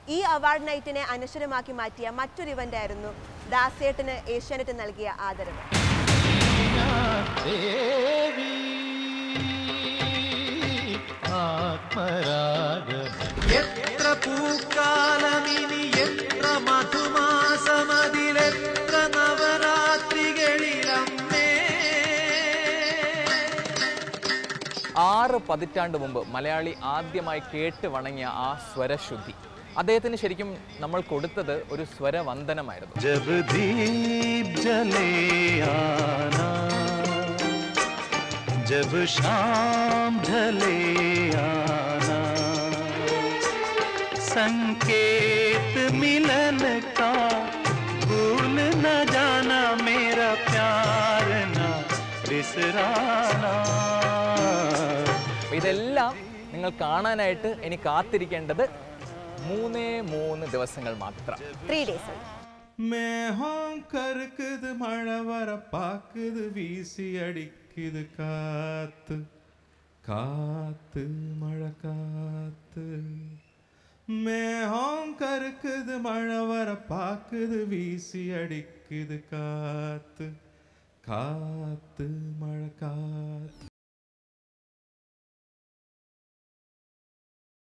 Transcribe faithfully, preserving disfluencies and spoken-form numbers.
ഈ അവാർഡ് നൈറ്റിനെ അനശ്വരമാക്കി മാറ്റിയ മറ്റൊരു ഇവന്റ് ആയിരുന്നു ദാസേട്ടന് ഏഷ്യാനെറ്റ് നൽകിയ ആദരവ്. ആറ് പതിറ്റാണ്ട് മുമ്പ് മലയാളി ആദ്യമായി കേട്ട് വണങ്ങിയ ആ സ്വരശുദ്ധി അദ്ദേഹത്തിന് ശരിക്കും നമ്മൾ കൊടുത്തത് ഒരു സ്വരവന്ദനമായിരുന്നു. ജബ് ദീപ് ജലേ ആനാ ജബ് ശാം ഢലേ ആനാ संकेत मिलन का भूल न जाना मेरा प्यार ना बिसराना. ഇതെല്ലാം നിങ്ങൾ കാണാനായിട്ട് ഇനി കാത്തിരിക്കേണ്ടത് മൂന്നേ മൂന്ന് ദിവസങ്ങൾ മാത്രം. Three days. മേഹം കറുക്കുത് മഴ വരപ്പാക്കുത് വീശി അടിക്കുത് കാത്ത് കാത്ത് മഴ കാത്ത്. മേഹം കറുക്കുത് മഴ വരപ്പാക്കുത് വീശി അടിക്കുത് കാത്ത് കാത്ത് മഴ കാത്ത്.